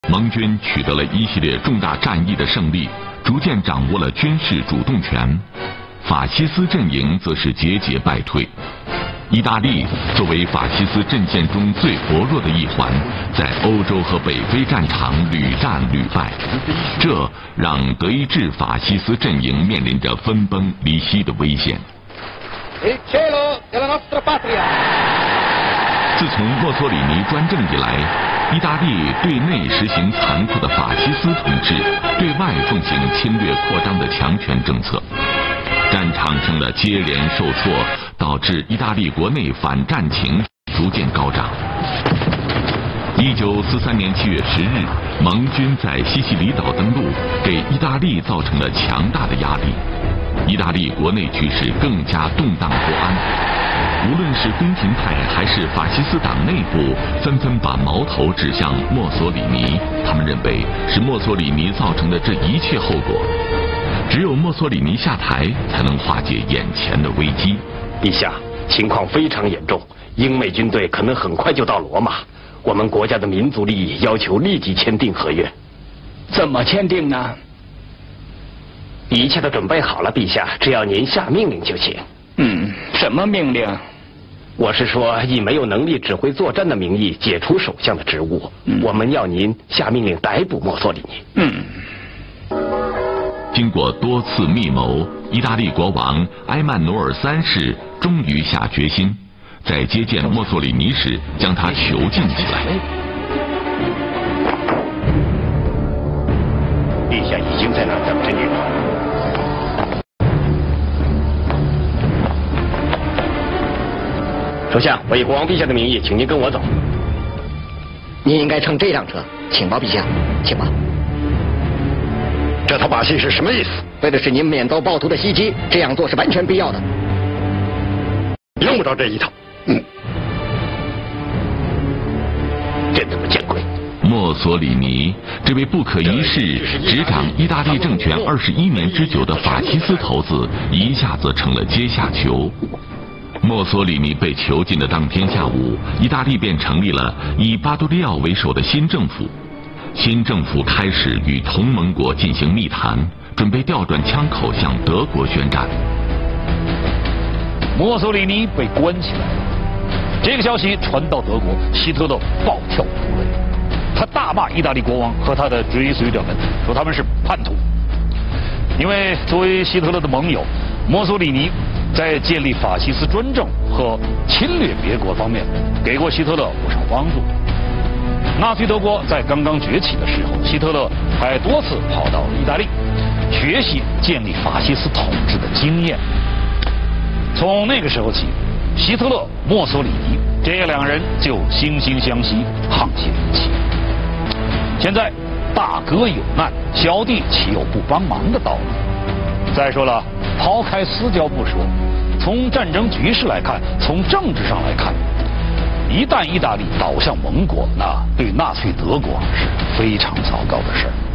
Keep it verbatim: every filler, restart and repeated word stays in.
盟军取得了一系列重大战役的胜利，逐渐掌握了军事主动权，法西斯阵营则是节节败退。意大利作为法西斯阵线中最薄弱的一环，在欧洲和北非战场屡战屡败，这让德意志法西斯阵营面临着分崩离析的危险。自从墨索里尼专政以来，意大利对内实行残酷的法西斯统治，对外奉行侵略扩张的强权政策，战场上的接连受挫，导致意大利国内反战情逐渐高涨。一九四三年七月十日，盟军在西西里岛登陆，给意大利造成了强大的压力，意大利国内局势更加动荡不安。无论是宫廷派还是法西斯党内部，纷纷把矛头指向墨索里尼，他们认为是墨索里尼造成的这一切后果。只有墨索里尼下台，才能化解眼前的危机。 陛下，情况非常严重，英美军队可能很快就到罗马。我们国家的民族利益要求立即签订合约。 怎么签订呢？ 一切都准备好了，陛下，只要您下命令就行。 嗯，什么命令？ 我是说，以没有能力指挥作战的名义解除首相的职务。嗯、我们要您下命令逮捕墨索里尼。 嗯。 经过多次密谋，意大利国王埃曼努尔三世终于下决心，在接见墨索里尼时将他囚禁起来。 陛下已经在那儿等着你了。首相，我以国王陛下的名义，请您跟我走。 您应该乘这辆车，请吧，陛下，请吧。 这套把戏是什么意思？ 为的是您免遭暴徒的袭击，这样做是完全必要的。 用不着这一套。嗯， 真他妈见鬼！ 墨索里尼，这位不可一世、执掌意大利政权二十一年之久的法西斯头子，一下子成了阶下囚。墨索里尼被囚禁的当天下午，意大利便成立了以巴多利奥为首的新政府。新政府开始与同盟国进行密谈，准备调转枪口向德国宣战。 墨索里尼被关起来了，这个消息传到德国，希特勒暴跳如雷，他大骂意大利国王和他的追随者们，说他们是叛徒。因为作为希特勒的盟友，墨索里尼在建立法西斯专政和侵略别国方面给过希特勒不少帮助。纳粹德国在刚刚崛起的时候，希特勒还多次跑到意大利学习建立法西斯统治的经验。从那个时候起，希特勒、墨索里尼这两人就惺惺相惜，沆瀣一气。现在大哥有难，小弟岂有不帮忙的道理？再说了，抛开私交不说，从战争局势来看，从政治上来看，一旦意大利倒向盟国，那对纳粹德国是非常糟糕的事儿。